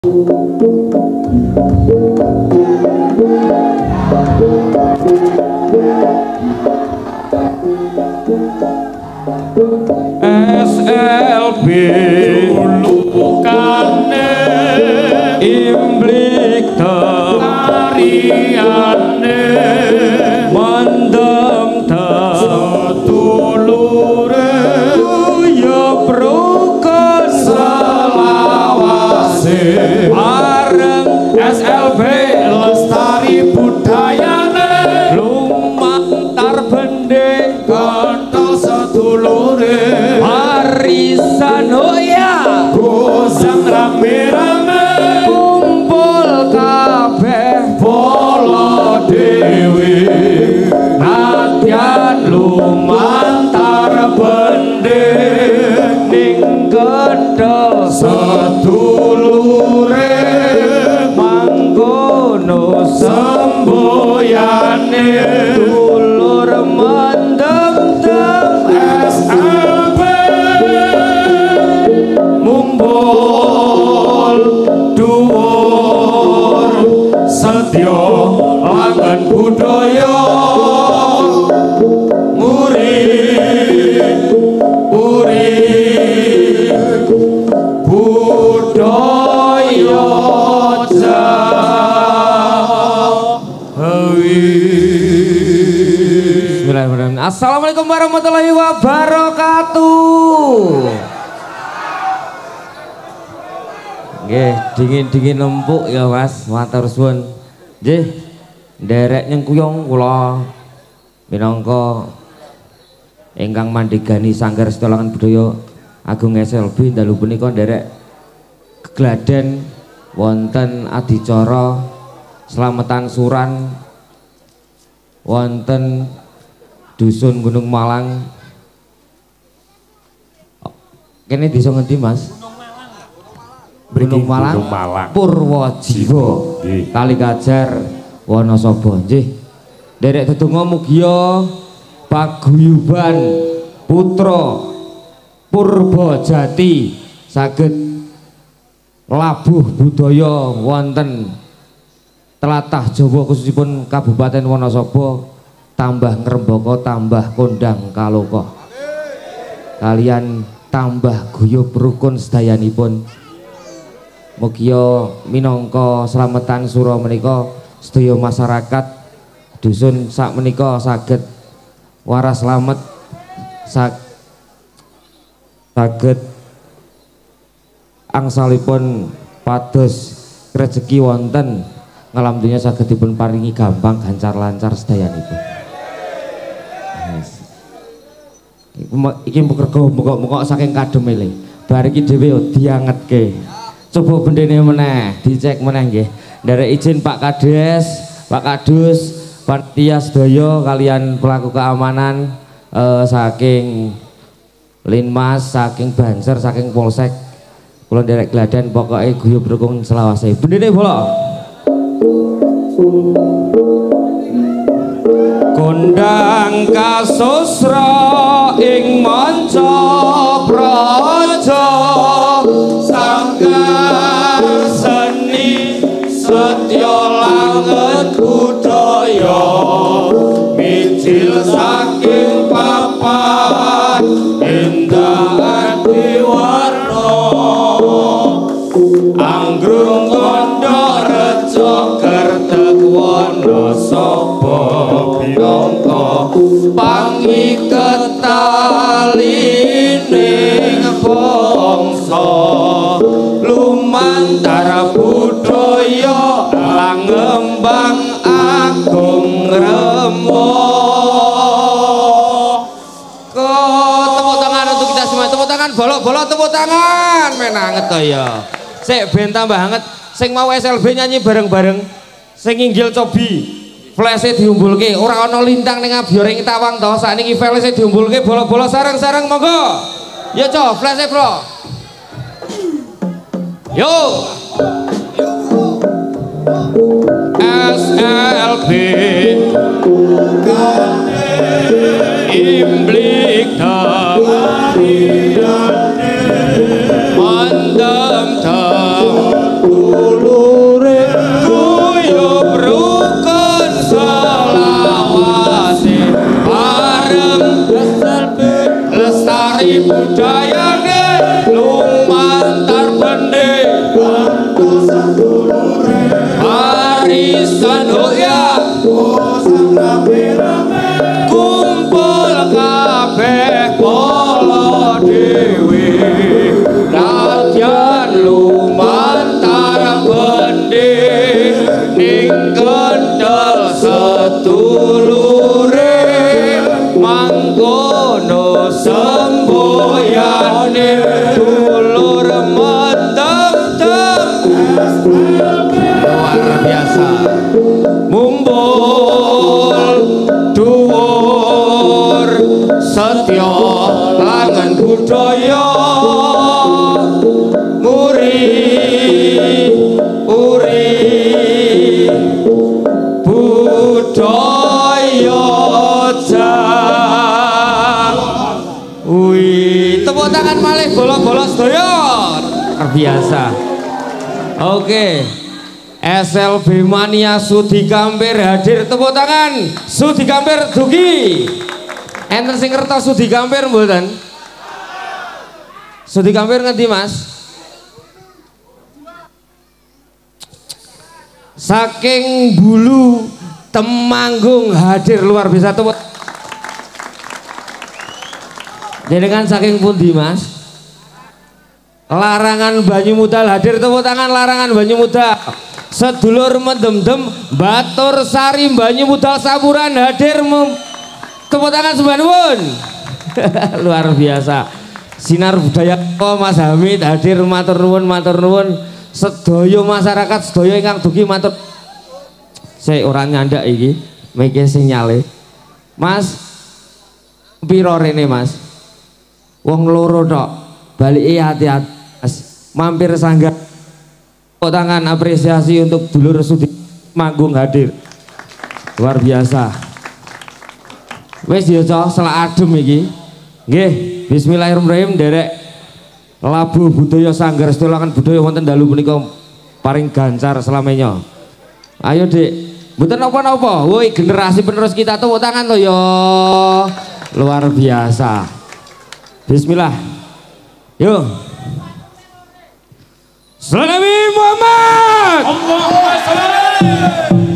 SLB lukane imblik tariane mendem sedulure ya prokon selawase areng SLB lestari budayane lumantar bendhe kanthong sedulure arisan hoya gosang rame-rame kumpul kabeh polo dewe nadyan lumantar bendhe ning gedhe sedulure mangkono semboyane dulur mendem-dem SLB mumpul dhuwur setya langgeng budaya murid budaya Bismillahirrahmanirrahim. Assalamualaikum warahmatullahi wabarakatuh. Nggih, dingin-dingin empuk ya Mas, matur suwun. Nggih, nderek nyengkuyung kula minangka ingkang mandhegani Sanggar Setulungan Budaya Agung SLB dalu punika nderek gegladen wonten adicara slametan suran wonten dusun Gunung Malang. Kene desa ngendi Mas? Gunung Malang, Purwojiwo, Kali Kajar, Wonosobo. Nggih. Derek dedonga mugia paguyuban putra Purbajati saged labuh budaya wonten tlatah Jawa khususipun Kabupaten Wonosobo tambah ngrembaka tambah kondang kaloka kalian tambah guyub rukun sedayanipun. Mugia minangka slametan sura menika sedaya masyarakat dusun sak menika saged waras slamet saged angsalipun pados rezeki wonten ngalam dunya saged dipun paringi gampang gancar lancar sedayanipun. Iki muga-muga saking kademele bar iki dhewe diangetke. Coba bendene meneh, dicek meneh nggih. Nderek izin Pak Kades, Pak Kadus, panitia sedaya kalian pelaku keamanan saking Linmas, saking Banser, saking Polsek. Kula nderek gladan pokoke guyub rukun selawase. Bendene bola. Kondang kasusra ing manca praja sanggar seni setya langet budaya mijil saking papan endah diwarna anggrung kondok reca kertek Wonosobo binangka pangiket talining bangsa lumantar budaya langembang agung remo. Tepuk tangan untuk kita semua, tepuk tangan bolok-bolok, tepuk tangan menanget to ya. Sik ben tambah hangat sing mau SLB nyanyi bareng-bareng sing inggil cobi flash-e diumbulke ora ana lintang ning abyoring tawang to sakniki flash-e diumbulke bolok-bolok sareng-sareng monggo ya co flash-e bro yo SLB imblik tawari mendem-dem Arisan hoya kumpul kabeh polo dewe nadyan lumantar bendi ning kendel setulure mangkono semboyane dulur mendem-dem luar biasa mumbul dhuwur setya langan budaya uri budaya wih tepuk tangan malih bola-bola sedaya luar biasa. Oke SLB Mania Sudi Kampir hadir, tepuk tangan Sudi Kampir dugi enten sing ngertos Sudi Kampir mboten? Sudi Kampir ngendi Mas? Saking Bulu Temanggung hadir, luar biasa. Tepuk jenengan saking pundi Mas? Larangan Banyumudal hadir, tepuk tangan Larangan Banyumudal. Sedulur mendem-dem Batur Sari Banyumudal Sapuran hadir, tepuk tangan sembanuwun. Luar biasa. Sinar budaya Mas Hamid hadir, matur nuwun sedaya masyarakat sedaya ingkang dugi matur. Saya orang nyandak iki meke sinyale Mas piro rene Mas? Wong loro tok balike hati-hati Mas, mampir sanggah. Tepuk tangan apresiasi untuk dulur Sudi Manggung hadir, luar biasa. Wes ya cok selak adem iki nggih. Bismillahirrahmanirrahim. Derek labuh budaya sanggar setulangan budaya wonten dalu punika paring gancar selamanya. Ayo Dik, mboten napa-napa. Woi generasi penerus kita, tepuk tangan to ya. Luar biasa. Bismillah. Yo. Salami Muhammad. Allahumma shalli.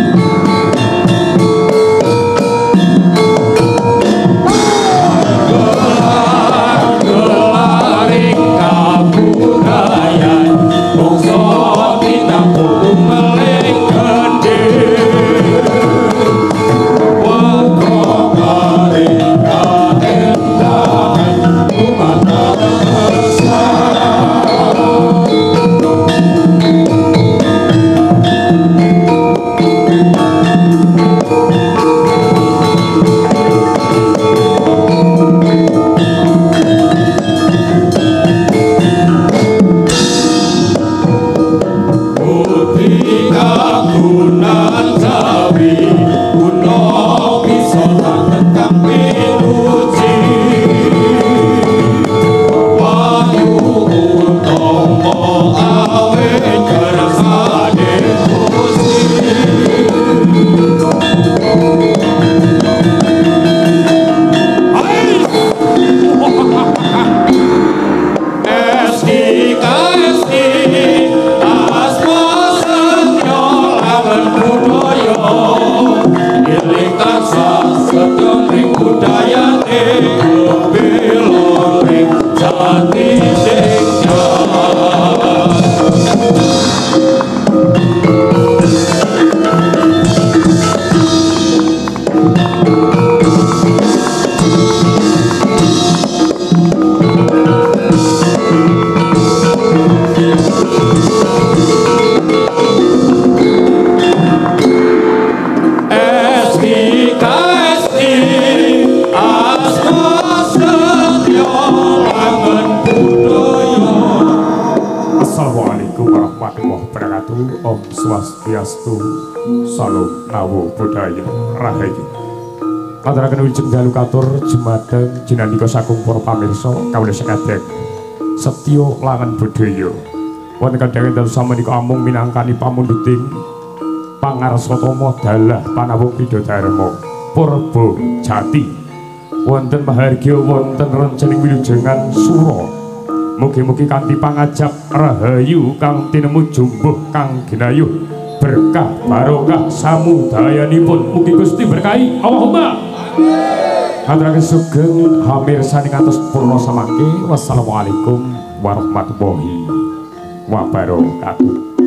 Om Swastiastu, Salam Nawo Budaya Rahayu. Aturaken wilujeng dalu katur jumadeng jinandika saking para pamirsa kawula sekadek setya langan budaya. Wonten kadang dalu samenika amung minangkani pamundhuting pangarsatama dalah panawung pidodharma Purba Jati. Wonten mahargya wonten rencening wilujengan sura Mugi-mugi kanthi pangajab rahayu kang tinemu jumbuh kang ginayuh berkah barokah samudayanipun mugi Gusti berkahi Allahumma aturaken sugeng hamirsa ing atus purna samangke. Wassalamualaikum warahmatullahi wabarakatuh.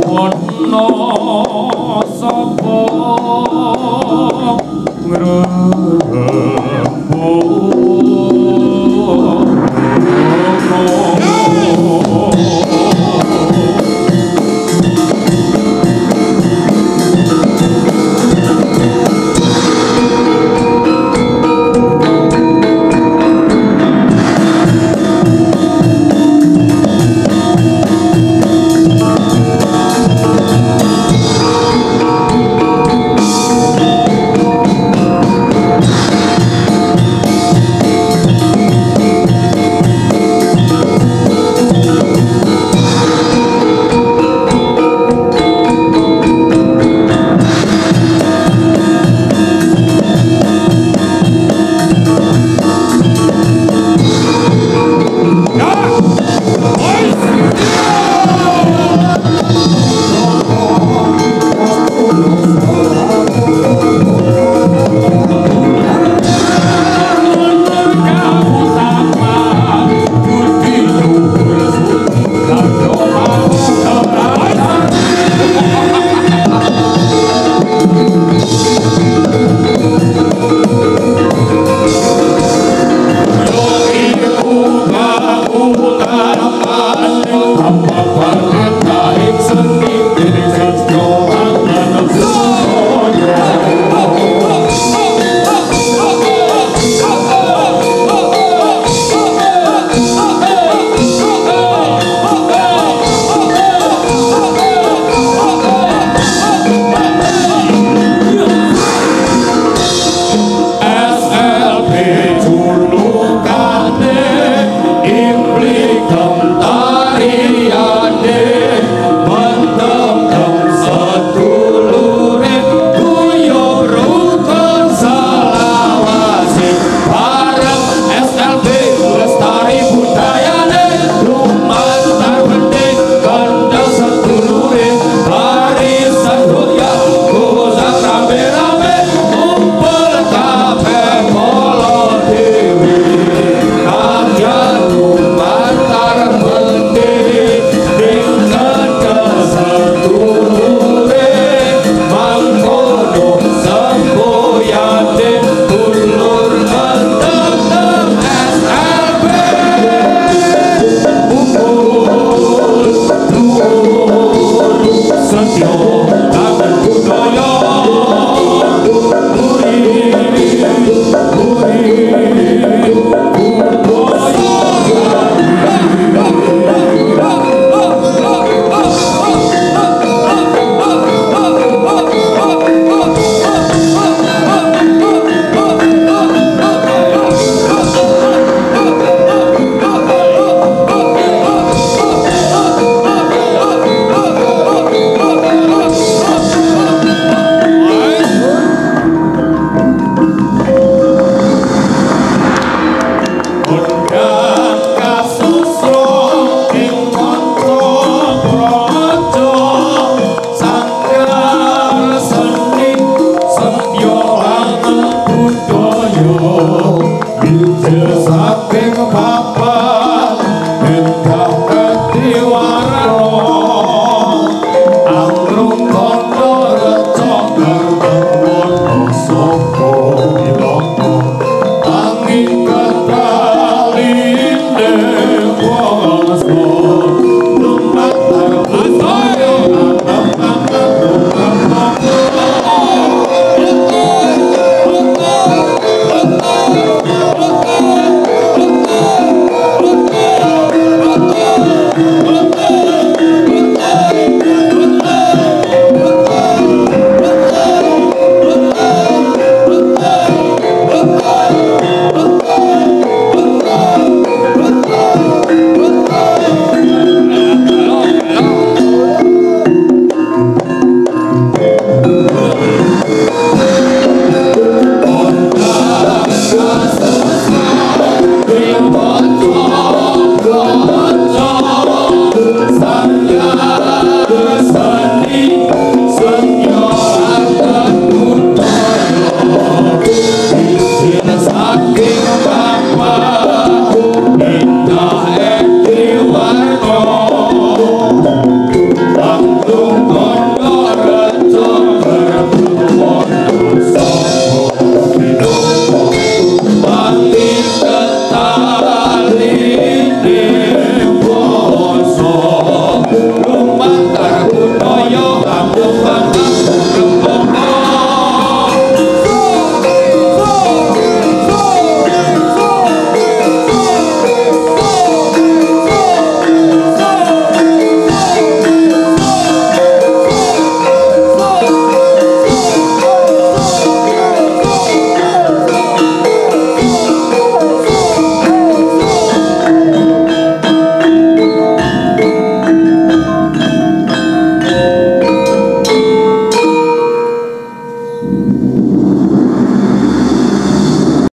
Wono sapa ngrung